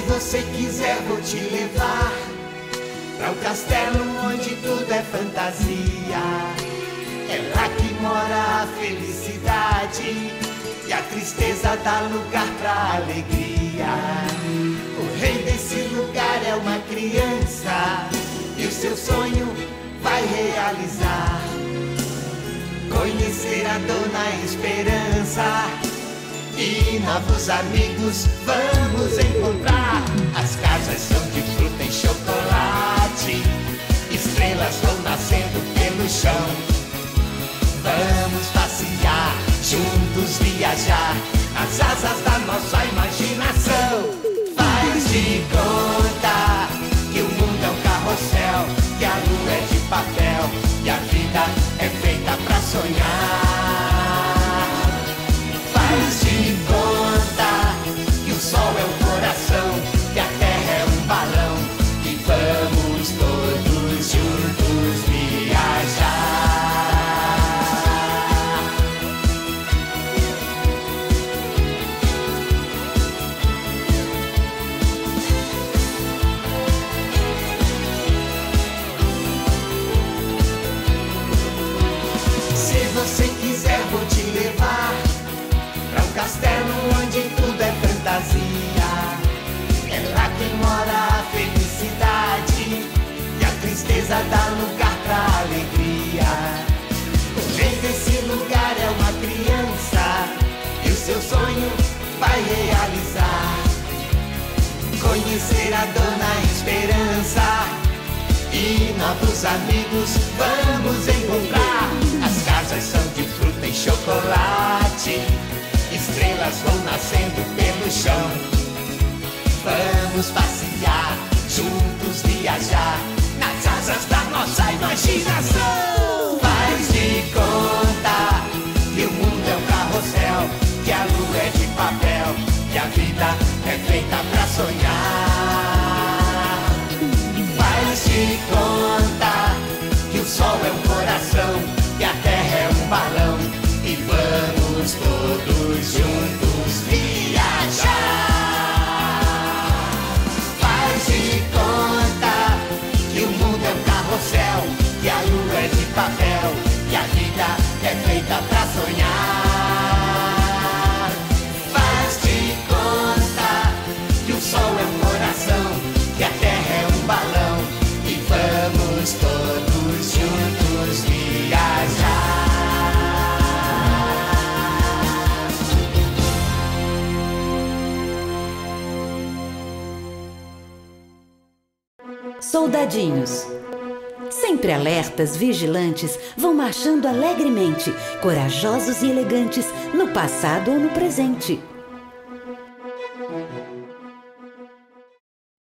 você quiser, vou te levar pra um castelo onde tudo é fantasia. É lá que mora a felicidade e a tristeza dá lugar pra alegria. O rei desse lugar é uma criança e o seu sonho vai realizar. Conhecer a Dona Esperança e novos amigos vamos encontrar. As casas são de fruta e chocolate, estrelas vão nascendo pelo chão. Vamos passear, juntos viajar, nas asas da nossa imaginação. Faz de conta que o mundo é um carrossel, que a lua é de papel e a vida é feita pra sonhar. Faz de conta que o sol é o coração, que a terra é um balão e vamos todos juntos viajar. Se você quiser, vou te levar pra um castelo onde tudo é fantasia. É lá que mora a felicidade e a tristeza dá lugar pra alegria. O rei desse lugar é uma criança e o seu sonho vai realizar. Conhecer a Dona Esperança e novos amigos vamos encontrar. As casas são de fruta e chocolate, estrelas vão nascendo pelo chão. Vamos passear, juntos viajar, nas asas da nossa imaginação. Faz de conta que o mundo é um carrossel, que a lua é de papel, que a vida é feita pra sonhar. Faz de conta que o sol é um coração, que a terra é um balão e vamos todos juntos viajar. Faz de conta que o mundo é um carrossel, que a lua é de papel, que a vida é feita pra sonhar. Faz de conta que o sol é um coração, que a terra é um balão e vamos todos juntos viajar. Soldadinhos. Sempre alertas, vigilantes, vão marchando alegremente, corajosos e elegantes, no passado ou no presente.